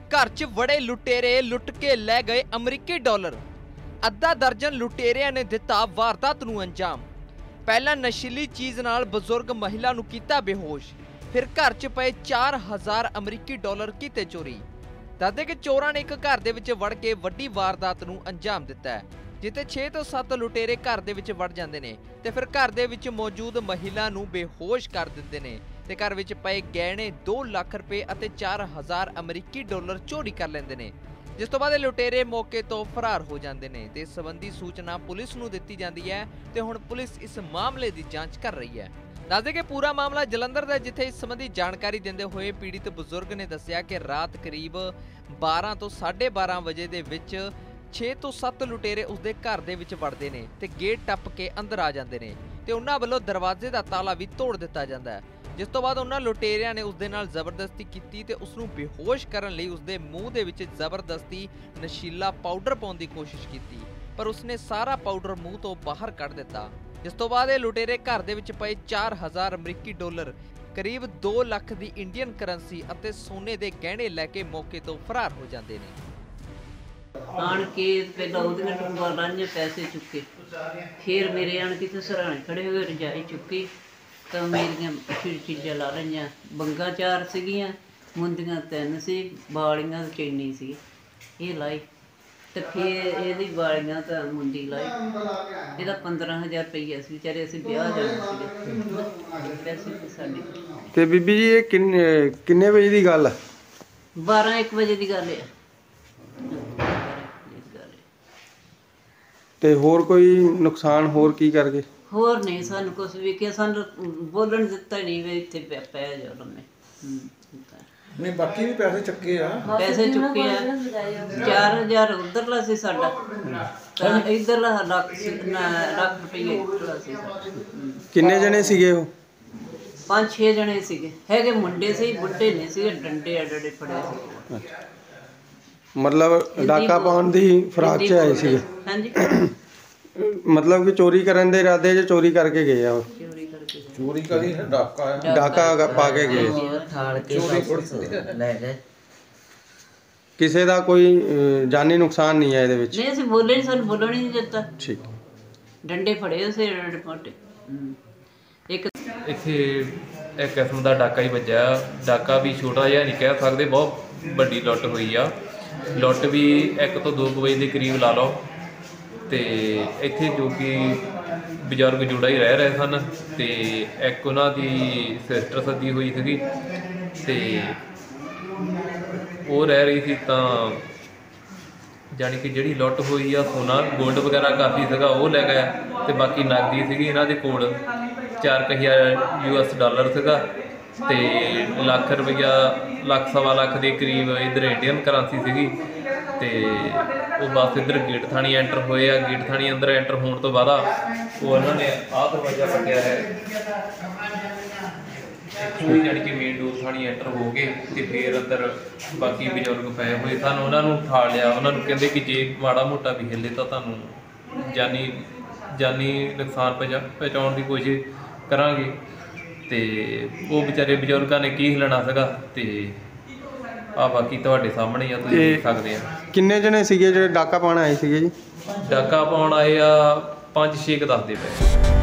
घर च वड़े लुटेरे लुट के लै गए अमरीकी डॉलर। अद्धा दर्जन लुटेरियां ने दिता वारदात नूं अंजाम। पहला नशीली चीज़ नाल बजुर्ग महिला नूं कीता बेहोश, फिर घर च पए 4000 अमरीकी डॉलर कीते चोरी। दसदे कि चोरां ने एक घर दे विच वड़ के वड्डी वारदात नूं अंजाम दिता है, जिथे 6 ਤੋਂ 7 लुटेरे घर दे विच वड़ जांदे ने ते फिर घर दे विच मौजूद महिला नूं बेहोश कर दिंदे ने ते घर विच पए गहणे 2 लाख रुपए अते 4000 अमरीकी डॉलर चोरी कर लैंदे ने, जिस तो बाद लुटेरे मौके तो फरार हो जाते हैं। इस संबंधी सूचना पुलिस नूं दित्ती जाती है तो हुण पुलिस इस मामले की जांच कर रही है। दस दें कि पूरा मामला जलंधर का, जिथे इस संबंधी जानकारी देंदे हुए पीड़ित बुजुर्ग ने दस्सिया कि रात करीब 12 ਤੋਂ 12:30 वजे ਦੇ ਵਿੱਚ 6 ਤੋਂ 7 लुटेरे उसके घर ਦੇ ਵਿੱਚ ਵੜਦੇ ਨੇ ਤੇ गेट टप के अंदर आ ਜਾਂਦੇ ਨੇ ਤੇ ਉਹਨਾਂ ਵੱਲੋਂ दरवाजे का ताला भी तोड़ ਦਿੱਤਾ ਜਾਂਦਾ है, जिस तो बाद उन्होंने लुटेरिया ने उसदे नाल जबरदस्ती की ते उसनूं बेहोश करन लई उसदे मूँह दे विच जबरदस्ती नशीला पाउडर पाउण दी कोशिश की, पर उसने सारा पाउडर मूँह तो बाहर कढ़ दिता। जिस तो बाद लुटेरे घर दे विच पए 4000 अमरीकी डॉलर करीब 2 लाख दी इंडियन करंसी अते सोने दे गहणे लैके मौके तो फरार हो जाते हैं। आन के पहला उहदियां टूंगां लाइयां पैसे चुके, फिर मेरे आन के ते सराणे खड़े हुए रजाई चुकी तो मेरियां चीज़ां ला लईयां। बंगा 4 सीगियां, मुंदियां 3 सी, बालियां चैनी सी, ये लाई तो फिर ये बालियां तो मुंदी लाई। ਇਹਦਾ 15000 रुपया सी, बेचारे असीं ब्याह जाना सीगे, पैसे ते साडे ते बीबी जी ये किन्ने बजे दी गल है? 12-1 वजे दी गल है। ते होर कोई नुकसान होर की कर गए? होर नहीं सानू कुछ भी क्या, सानू बोलन दिता नहीं वे इत्थे पै जाओ लम्मे। नहीं बाकी भी पैसे चुके आ, पैसे चुके आ 4000 उधरला सी साडा ते इधरला लाख रुपये इधरला सी साडा। किन्ने जने सीगे वो? 5-6 जने सीगे, हैगे मुंडे सी, बुड्ढे नहीं सी, डंडे अडे फड़े सी। मतलब डाका पाउण दी फराक च आए सीगे? हाँ जी, मतलब कि चोरी करन दे इरादे च चोरी करके गए आ? चोरी करी है, डाका पा के गए, किसी का कोई जानी नुकसान नहीं है? नहीं असीं बोले नहीं, सानू बोलण ही नहीं दिता। ठीक, डंडे फड़े से मोटे। एक इत्थे एक किस्म का डाका ही वज्या। डाका भी छोटा जिहा नहीं कह सकते, बहुत वड्डी लुੱਟ हुई आ। लुੱਟ भी 1 ਤੋਂ 2 ਵਜੇ ਦੇ करीब ला लो तो इत्थे जो कि बजुर्ग जोड़ा ही रह रहे सन तो एक उन्हां दी सिस्टर सद्दी हुई सी ते वो रह रही थी, तो जानी कि जिहड़ी लुੱਟ हुई आ सोना गोल्ड वगैरह काफ़ी सीगा वो लै गया तो बाकी नकदी सीगी इन्हां दे कोल 4000 US डॉलर सीगा ते लाख रुपया सवा लाख के करीब इधर इंडियन करंसी सीगी ते वो बस इधर गेट थानी एंटर होए आ। गेट थानी अंदर एंटर होने तो बाद वो उन्होंने आह दरवाजा पटिया है, जानी कि मेन डोर थानी एंटर हो गए तो फिर अंदर बाकी बजुर्ग पे हुए सन, उन्होंने उठा लिया। उन्होंने कहते कि जे माड़ा मोटा भी हिले तो तुहानूं जानी नुकसान पहुँचाने की कोशिश करांगे। तो वो बेचारे बजुर्गों ने की हिलना सीगा ते आ बाकी तुहाडे सामने ही आ, तुसीं देख सकदे आ। किन्ने जने सीगे जिहड़े डाका पाउण आए सीगे जी? डाका पाउण आए आ 5-6 दसदे पए।